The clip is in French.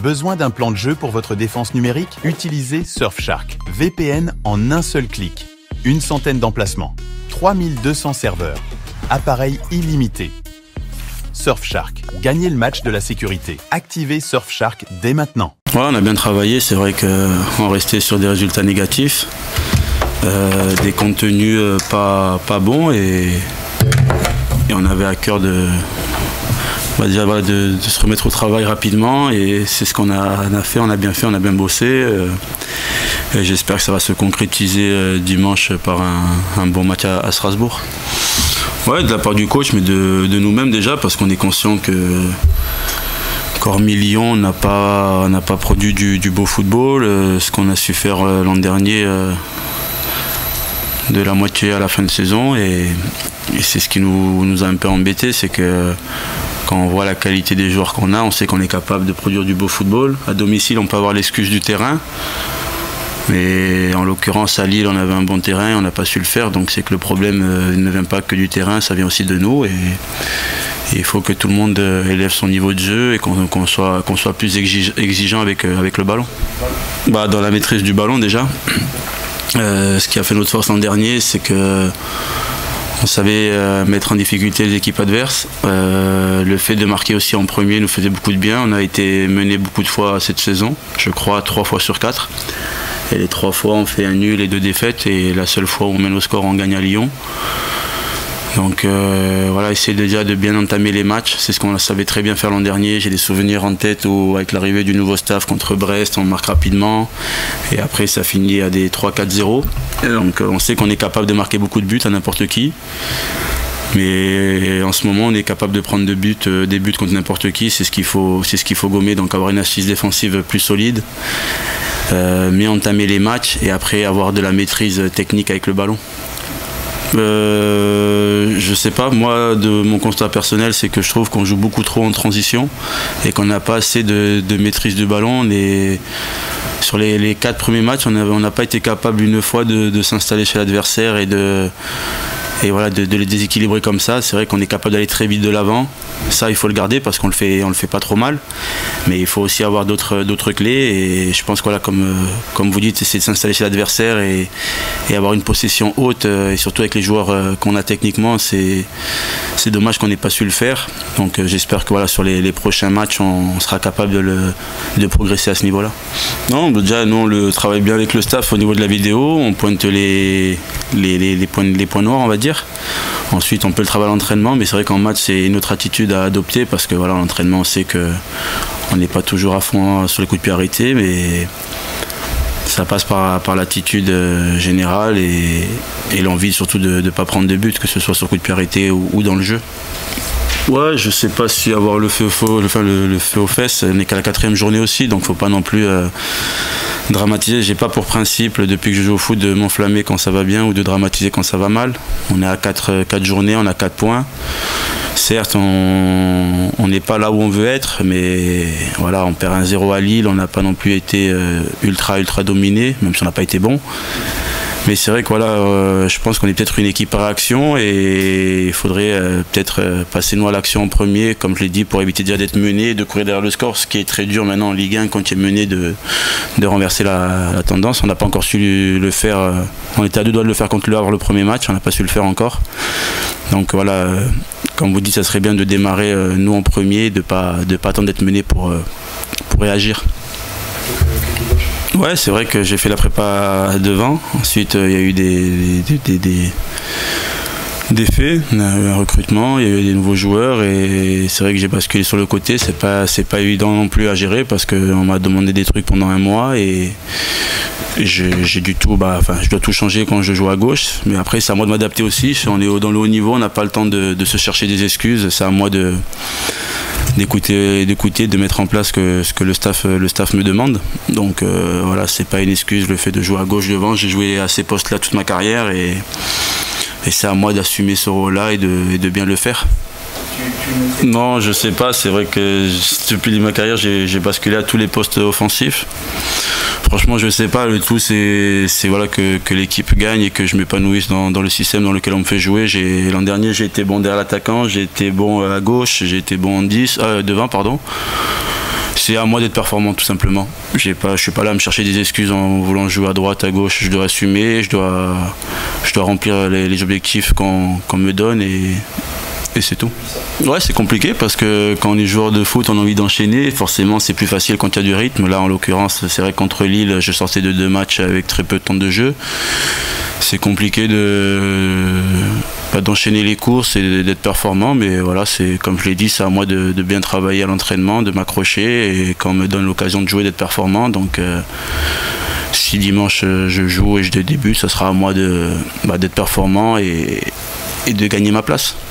Besoin d'un plan de jeu pour votre défense numérique? Utilisez Surfshark. VPN en un seul clic. Une centaine d'emplacements. 3200 serveurs. Appareil illimité. Surfshark. Gagnez le match de la sécurité. Activez Surfshark dès maintenant. Ouais, on a bien travaillé. C'est vrai qu'on restait sur des résultats négatifs. Des contenus pas bons et on avait à cœur de se remettre au travail rapidement et c'est ce qu'on a fait, on a bien bossé et j'espère que ça va se concrétiser dimanche par un bon match à Strasbourg. Ouais, de la part du coach mais de nous-mêmes déjà parce qu'on est conscient que hormis Lyon, on n'a pas produit du beau football, ce qu'on a su faire l'an dernier de la moitié à la fin de saison et c'est ce qui nous a un peu embêté, c'est que quand on voit la qualité des joueurs qu'on a, on sait qu'on est capable de produire du beau football. À domicile, on peut avoir l'excuse du terrain, mais en l'occurrence à Lille, on avait un bon terrain, on n'a pas su le faire, donc c'est que le problème ne vient pas que du terrain, ça vient aussi de nous et il faut que tout le monde élève son niveau de jeu et qu'on soit plus exigeant avec le ballon. Dans la maîtrise du ballon déjà. Ce qui a fait notre force l'an dernier, c'est que on savait mettre en difficulté les équipes adverses. Le fait de marquer aussi en premier nous faisait beaucoup de bien. On a été mené beaucoup de fois cette saison, je crois 3 fois sur 4. Et les 3 fois on fait un nul et 2 défaites et la seule fois où on mène au score on gagne à Lyon. Donc essayer déjà de bien entamer les matchs, c'est ce qu'on savait très bien faire l'an dernier. J'ai des souvenirs en tête où avec l'arrivée du nouveau staff contre Brest, on marque rapidement et après ça finit à des 3-4-0. Donc on sait qu'on est capable de marquer beaucoup de buts à n'importe qui. Mais en ce moment on est capable de prendre des buts contre n'importe qui, c'est ce qu'il faut gommer, donc avoir une assise défensive plus solide, mieux entamer les matchs et après avoir de la maîtrise technique avec le ballon. Je sais pas, moi de mon constat personnel c'est que je trouve qu'on joue beaucoup trop en transition et qu'on n'a pas assez de maîtrise du ballon. Sur les 4 premiers matchs on n'a pas été capable une fois de s'installer chez l'adversaire et de les déséquilibrer comme ça. C'est vrai qu'on est capable d'aller très vite de l'avant, ça il faut le garder parce qu'on le fait pas trop mal, mais il faut aussi avoir d'autres clés et je pense que comme vous dites, c'est de s'installer chez l'adversaire et avoir une possession haute et surtout avec les joueurs qu'on a techniquement, c'est dommage qu'on n'ait pas su le faire. Donc j'espère que sur les prochains matchs on sera capable de progresser à ce niveau là. Non, déjà nous on le travaille bien avec le staff au niveau de la vidéo, on pointe les points noirs on va dire. Ensuite on peut le travailler à l'entraînement, mais c'est vrai qu'en match c'est une autre attitude à adopter parce que l'entraînement on sait qu'on n'est pas toujours à fond sur les coups de pied arrêtés, mais ça passe par l'attitude générale et l'envie surtout de ne pas prendre de but, que ce soit sur coup de pied arrêté ou dans le jeu. Ouais, je sais pas si avoir le feu aux fesses, on n'est qu'à la 4e journée aussi, donc faut pas non plus dramatiser. J'ai pas pour principe depuis que je joue au foot de m'enflammer quand ça va bien ou de dramatiser quand ça va mal. On est à 4 journées, on a 4 points. Certes, on n'est pas là où on veut être, mais on perd 1-0 à Lille, on n'a pas non plus été ultra dominé, même si on n'a pas été bon. Mais c'est vrai que je pense qu'on est peut-être une équipe par action et il faudrait peut-être passer nous à l'action en premier, comme je l'ai dit, pour éviter déjà d'être mené, de courir derrière le score, ce qui est très dur maintenant en Ligue 1 quand tu es mené de renverser la tendance. On n'a pas encore su le faire, on était à 2 doigts de le faire contre Le Havre le premier match, on n'a pas su le faire encore. Donc comme vous dites, ça serait bien de démarrer nous en premier, de pas attendre d'être mené pour réagir. Ouais, c'est vrai que j'ai fait la prépa devant. Ensuite, il y a eu des faits, un recrutement, il y a eu des nouveaux joueurs et c'est vrai que j'ai basculé sur le côté. C'est pas évident non plus à gérer parce qu'on m'a demandé des trucs pendant un mois et je dois tout changer quand je joue à gauche. Mais après, c'est à moi de m'adapter aussi. On est dans le haut niveau, on n'a pas le temps de se chercher des excuses. C'est à moi d'écouter, de mettre en place ce que le staff me demande. Donc c'est pas une excuse le fait de jouer à gauche devant. J'ai joué à ces postes-là toute ma carrière et c'est à moi d'assumer ce rôle-là et de bien le faire. Non, je sais pas, c'est vrai que depuis ma carrière j'ai basculé à tous les postes offensifs. Franchement je sais pas, le tout c'est que l'équipe gagne et que je m'épanouisse dans le système dans lequel on me fait jouer. L'an dernier j'ai été bon derrière l'attaquant, j'ai été bon à gauche, j'ai été bon en 10, devant pardon. C'est à moi d'être performant tout simplement. Je suis pas là à me chercher des excuses en voulant jouer à droite, à gauche. Je dois assumer, je dois remplir les objectifs qu'on me donne et c'est tout. Ouais, c'est compliqué parce que quand on est joueur de foot, on a envie d'enchaîner. Forcément, c'est plus facile quand il y a du rythme. Là, en l'occurrence, c'est vrai que contre Lille, je sortais de 2 matchs avec très peu de temps de jeu. C'est compliqué d'enchaîner les courses et d'être performant, mais voilà, c'est comme je l'ai dit, c'est à moi de bien travailler à l'entraînement, de m'accrocher et quand on me donne l'occasion de jouer, d'être performant. Donc si dimanche je joue et je débute, ça sera à moi d'être performant et de gagner ma place.